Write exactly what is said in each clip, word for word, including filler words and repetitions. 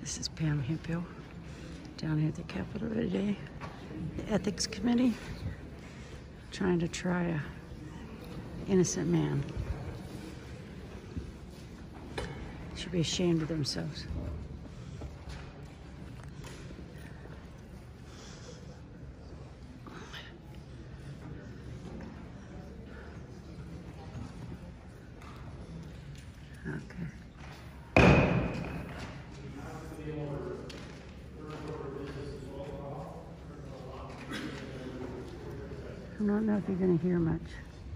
This is Pam Hemphill down here at the Capitol today. The Ethics Committee trying to try a innocent man. Should be ashamed of themselves. Okay. I don't know if you're going to hear much.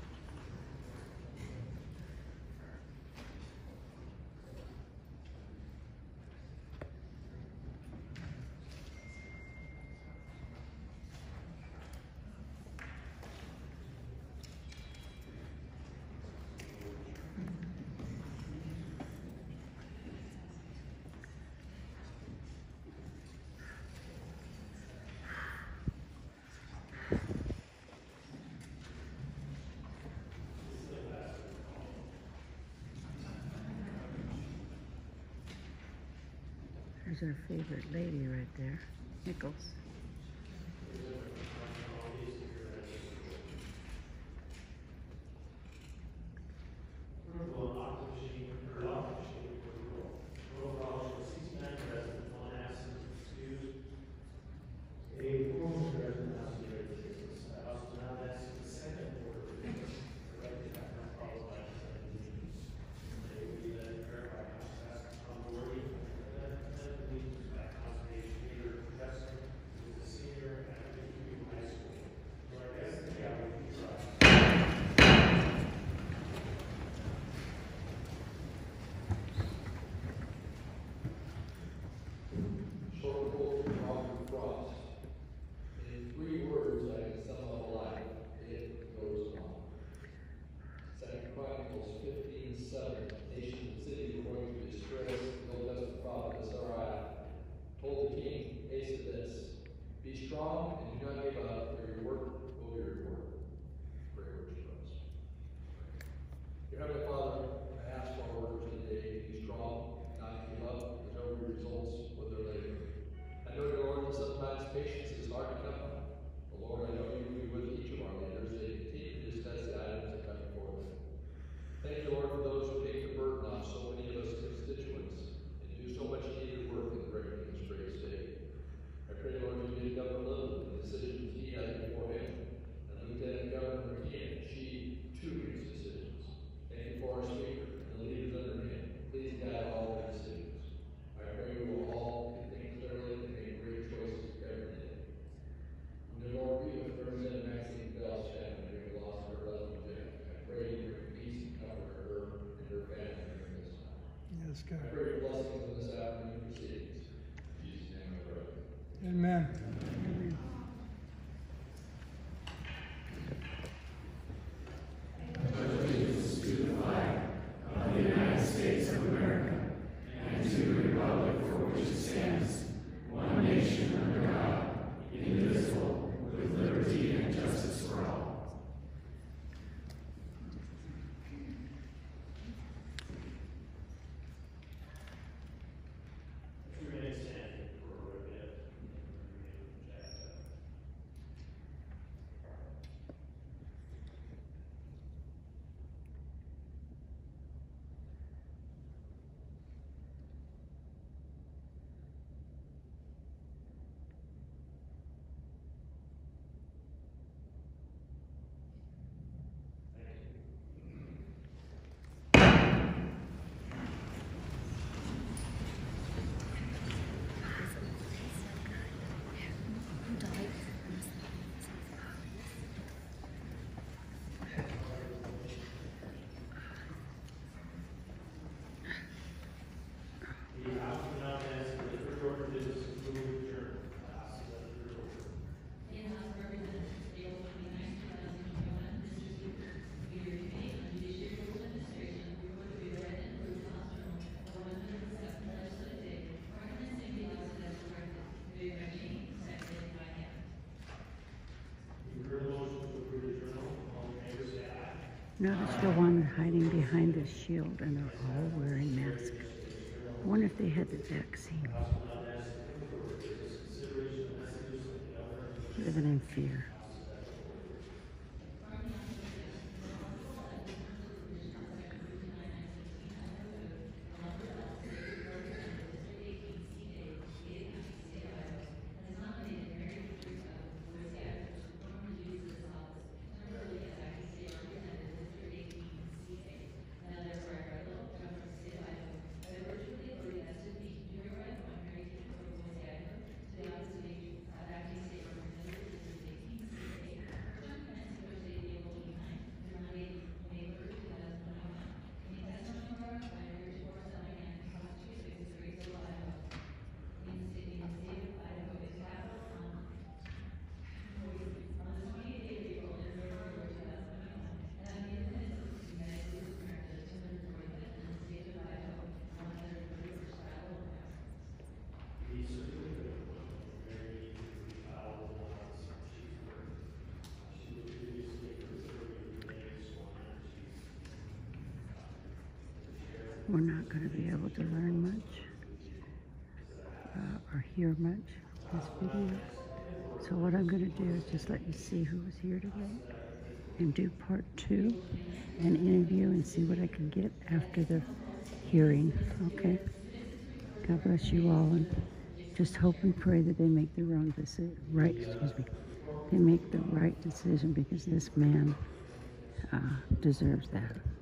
There's our favorite lady right there, Nichols. Strong and do not give up, for your work will be rewarded. Pray words for us. Dear Heavenly Father, I ask our workers today to be strong, not to give up, and know the results of their labor. I know, dear Lord, that sometimes patience is hard to come by. But Lord, I know you will be with each of our leaders as they continue to discuss the items that come before them. Thank you, Lord, for those who take the burden off so many of us constituents and do so much needed work in correcting this great state. I pray, Lord, you give Governor Little the decisions he has before him, and Lieutenant Governor McKeon, she too makes decisions. Thank you for our Speaker and the leaders under him. Please guide all their decisions. I pray we will all think clearly and make great choices every day. And the Lord be with Representative Maxine Bell's family during the loss of her husband Jack. I pray you bring peace and comfort to her and her family during this time. Yes, God. I pray for blessings on this afternoon proceedings. In Jesus' name I pray. Amen. Notice the one hiding behind the shield, and they're all wearing masks. I wonder if they had the vaccine. Living in fear. We're not going to be able to learn much uh, or hear much in this video. So what I'm going to do is just let you see who was here today and do part two and interview and see what I can get after the hearing. Okay? God bless you all, and just hope and pray that they make the wrong decision, right, excuse me, they make the right decision, because this man uh, deserves that.